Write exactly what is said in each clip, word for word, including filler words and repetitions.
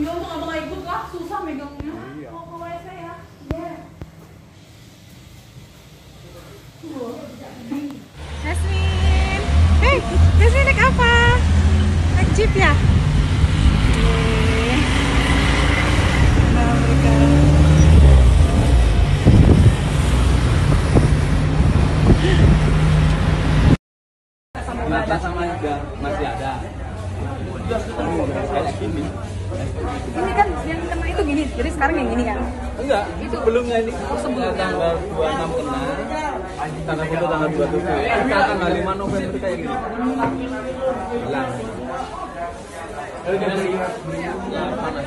Ya untuk abang nggak ikut lah, susah megangnya. Iya. Mau ke W C ya? Iya. Yasmin, hei, Yasmin naik apa? Naik jeep ya? Oke. Nah, mereka. Mata sama juga masih ada. Kayak gini. Ini kan yang kena itu gini, jadi sekarang yang gini kan? Enggak, itu belumnya ini. Sebelum tanggal dua puluh enam kena. Tanggal itu tanggal dua puluh tujuh. Kita tanggal lima November kayak gini. Hilang. Lalu gimana lagi? Ya, panas.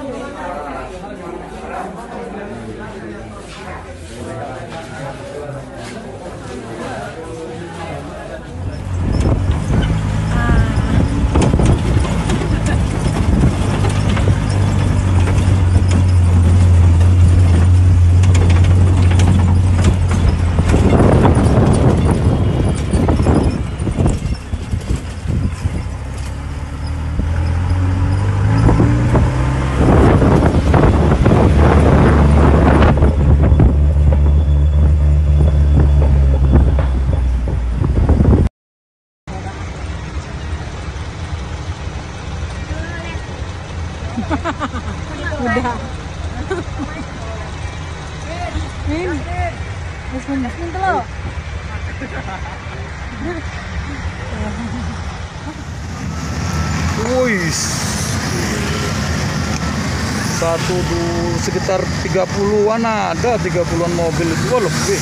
Udah. Min, Yasmin, Yasmin tuh lo. Wih, satu du, sekitar tiga puluhan ada, tiga puluhan mobil itu oh, lebih.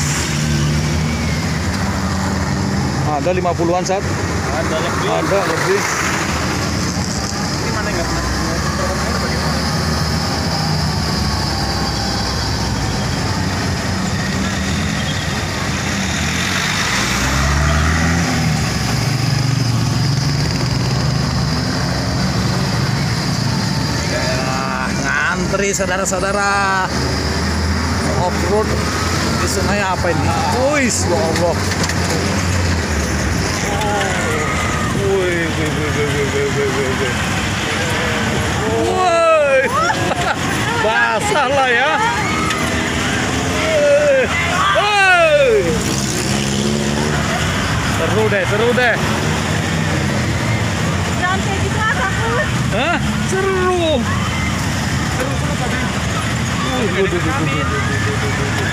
Ada lima puluhan saat. Ada lebih. Ada lebih. Ini mana enggak? Ngantri saudara-saudara off-road di sungai apa ini? Wih, ya Allah. Wih, wih, wih, wih, wih, wih, wih, wih, wih. Wih, basah lah ya. Wih, wih. Seru deh, seru deh. Jangan kayak gitu lah, takut. Hah? Seru. Seru-seru tadi. Wih, wih, wih, wih, wih, wih, wih, wih.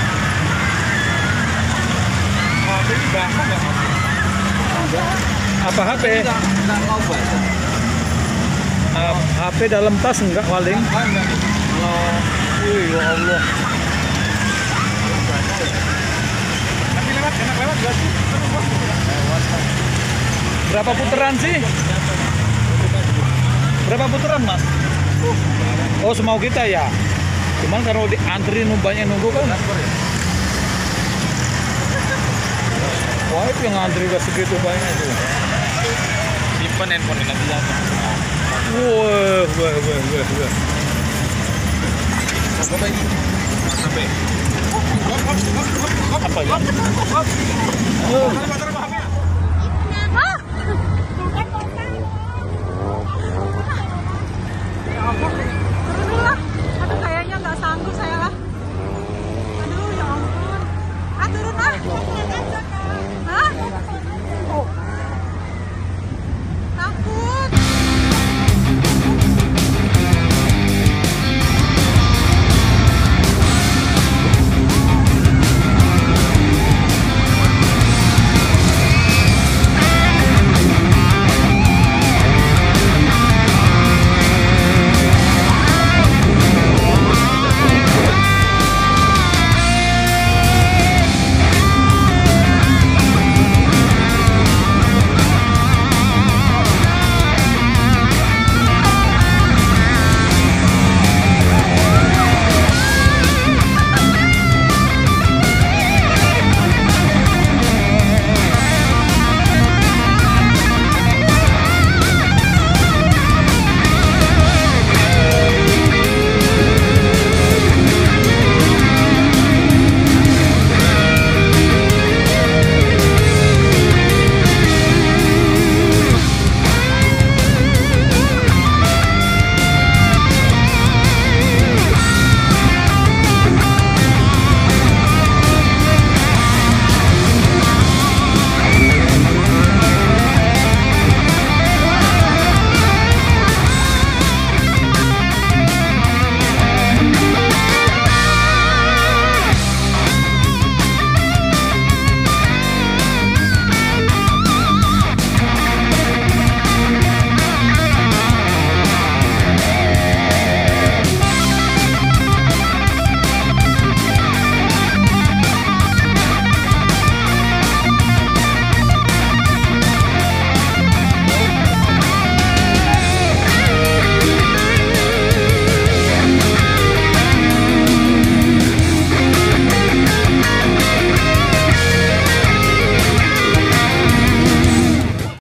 Oh, ini basah nggak mas? Apa H P? Enggak, enggak mau basah. Uh, H P dalam tas enggak paling? Enggak, enggak. Kalau Wih, ya Allah. nanti lewat, enak lewat nggak sih? Seru bos. Lewat. Berapa putaran sih? Berapa putaran, Mas? Oh, semau kita ya. Cuman kalau di antri banyak nunggu kan. Wah, itu yang antri gak segitu banyak itu. Simpen handphone nanti jatuh. Wah, wah, wah, wah, wah. Apa ini? Sampai. Apa ya? Oh. Turun lah. Aduh, kayaknya nggak sanggup saya lah. Aduh, ya ampun. Ah, turun ah.